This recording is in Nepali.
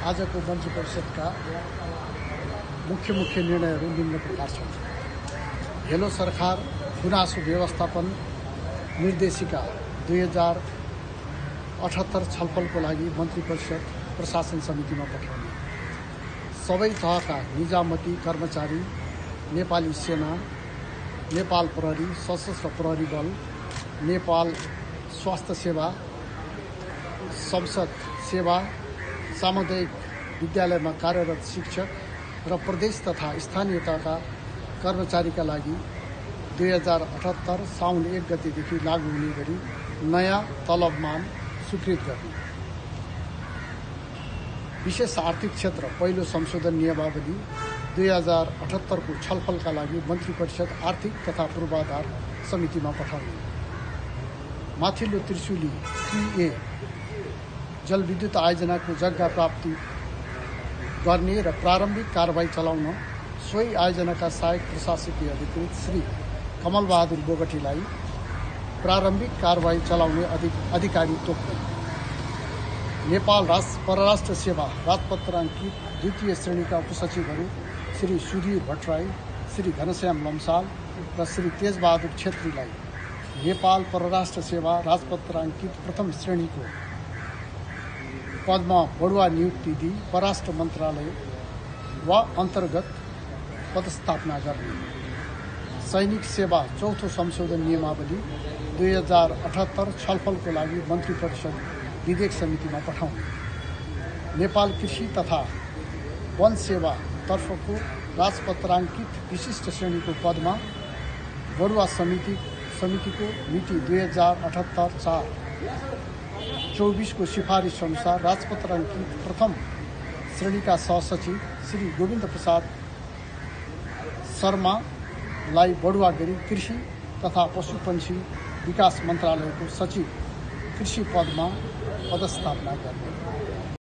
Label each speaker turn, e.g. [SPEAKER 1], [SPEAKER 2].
[SPEAKER 1] आजको मन्त्री परिषदका मुख्य निर्णयहरू निम्न प्रकार छन्। हेलो सरकार गुनासो व्यवस्थापन निर्देशिका 2078 छलफलको लागि मन्त्री परिषद प्रशासन समितिमा पठाउने। सबै तहका निजामती कर्मचारी, नेपाली सेना, नेपाल प्रहरी, सशस्त्र प्रहरी बल, नेपाल स्वास्थ्य सेवा, संसद सेवा, सामुदायिक विद्यालयमा कार्यरत शिक्षक र प्रदेश तथा स्थानीय तहका कर्मचारीका लागि 2078 साउन 1 गतेदेखि लागू हुने गरी नयाँ तलबमान स्वीकृत गर्ने। विशेष आर्थिक क्षेत्र पहिलो संशोधन नियमावली 2078 को छलफलका लागि मन्त्री परिषद आर्थिक तथा पूर्वाधार समितिमा पठाउने। माथिल्लो त्रिशुली 3A जलविद्युत आयोजनाको जग्गा प्राप्ति गर्ने र प्रारम्भिक कारबाही चलाउन सोही आयोजनाका सहायक प्रशासकीय अधिकृत श्री कमलबहादुर बोगटीलाई प्रारम्भिक कारबाही चलाउने अधिकारी तोक्ने। नेपाल परराष्ट्र सेवा राजपत्राङ्कित द्वितीय श्रेणीका उपसचिवहरू श्री सुधीर भट्टराई, श्री घनश्याम लम्साल र श्री तेजबहादुर छेत्रीलाई नेपाल परराष्ट्र सेवा राजपत्राङ्कित प्रथम श्रेणीको पदमा बढुवा नियुक्ति दिई परराष्ट्र मन्त्रालय वा अन्तर्गत पदस्थापना गर्ने। सैनिक सेवा चौथो संशोधन नियमावली 2078 छलफलको लागि मन्त्री परिषद विधेयक समितिमा पठाउने। नेपाल कृषि तथा वन सेवा तर्फको राजपत्राङ्कित विशिष्ट श्रेणीको पदमा बढुवा समितिको मिति 2078-4-24 को सिफारिस अनुसार राजपत्राङ्कित प्रथम श्रेणीका सहसचिव श्री गोविन्द प्रसाद शर्मालाई बढुवा गरी कृषि तथा पशुपन्छी विकास मन्त्रालयको सचिव कृषि पदमा पदस्थापना गर्ने।